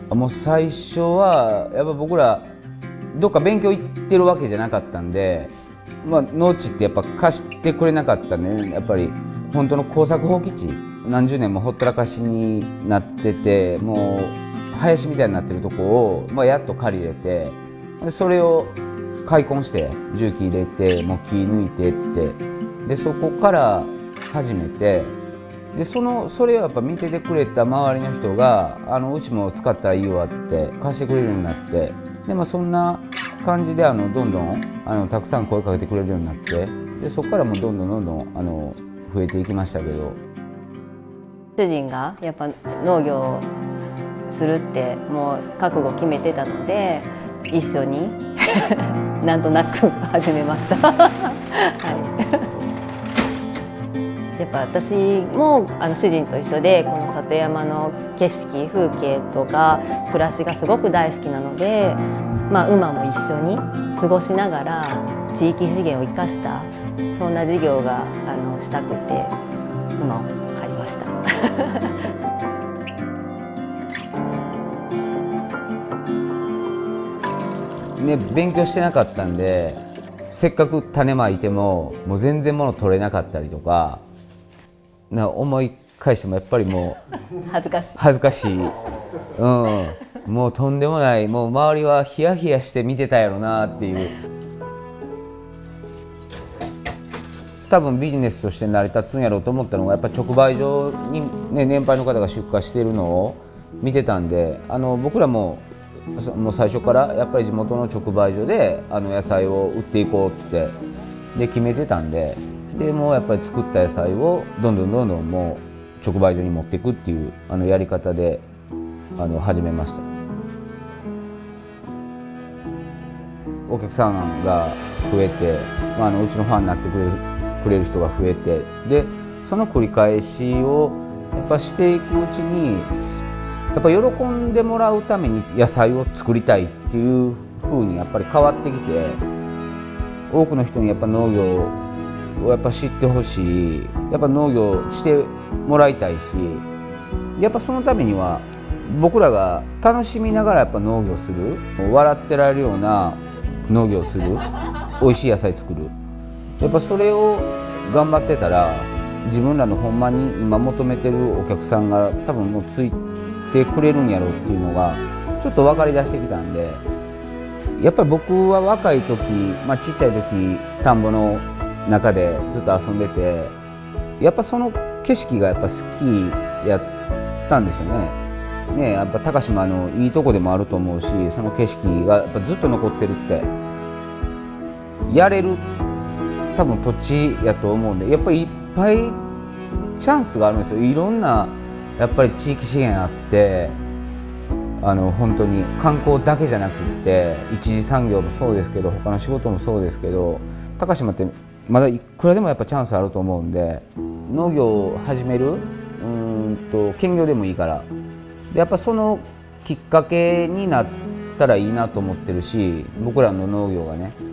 もう最初はやっぱ僕らどっか勉強行ってるわけじゃなかったんで、農地ってやっぱ貸してくれなかったんでね、やっぱり本当の耕作放棄地、何十年もほったらかしになってて、もう林みたいになってるとこを、やっと借りれて、でそれを開墾して重機入れてもう木抜いてって、でそこから始めて、でそれをやっぱ見ててくれた周りの人がうちも使ったらいいわって貸してくれるようになって、で、そんな感じでどんどんたくさん声かけてくれるようになって、でそこからもうどんどん増えていきましたけど。 主人がやっぱ農業をするってもう覚悟決めてたので、一緒になんとなく始めました。はい、やっぱ私も主人と一緒でこの里山の景色風景とか暮らしがすごく大好きなので、馬も一緒に過ごしながら地域資源を生かしたそんな事業がしたくて馬を借りました。 ね、勉強してなかったんで、せっかく種まいてもう全然物取れなかったりとか、思い返してもやっぱりもう恥ずかしい、もうとんでもない、もう周りはヒヤヒヤして見てたやろなっていう。多分ビジネスとして成り立つんやろうと思ったのが、やっぱ直売所に、ね、年配の方が出荷してるのを見てたんで、僕らもう最初からやっぱり地元の直売所で野菜を売っていこうってで決めてたんで、もうやっぱり作った野菜をどんどんもう直売所に持っていくっていうやり方で始めました。お客さんが増えて、うちのファンになってくれる人が増えて、でその繰り返しをやっぱしていくうちに、やっぱ喜んでもらうために野菜を作りたいっていう風にやっぱり変わってきて、多くの人にやっぱ農業をやっぱ知ってほしい、やっぱ農業してもらいたいし、やっぱそのためには僕らが楽しみながらやっぱ農業する、笑ってられるような農業する、美味しい野菜作る、やっぱそれを頑張ってたら、自分らのほんまに今求めてるお客さんが多分もうついてくれるんやろうっていうのがちょっと分かりだしてきたんで、やっぱり僕は若い時、ちっちゃい時田んぼの中でずっと遊んでて、やっぱその景色がやっぱ好きやったんですよね。やっぱ高島のいいとこでもあると思うし、その景色がやっぱずっと残ってるってやれる多分土地やと思うんで、やっぱりいっぱいチャンスがあるんですよ。いろんなやっぱり地域資源あって、本当に観光だけじゃなくって、一次産業もそうですけど、他の仕事もそうですけど、高島ってまだいくらでもやっぱチャンスあると思うんで、農業を始める兼業でもいいから、でやっぱそのきっかけになったらいいなと思ってるし、僕らの農業がね。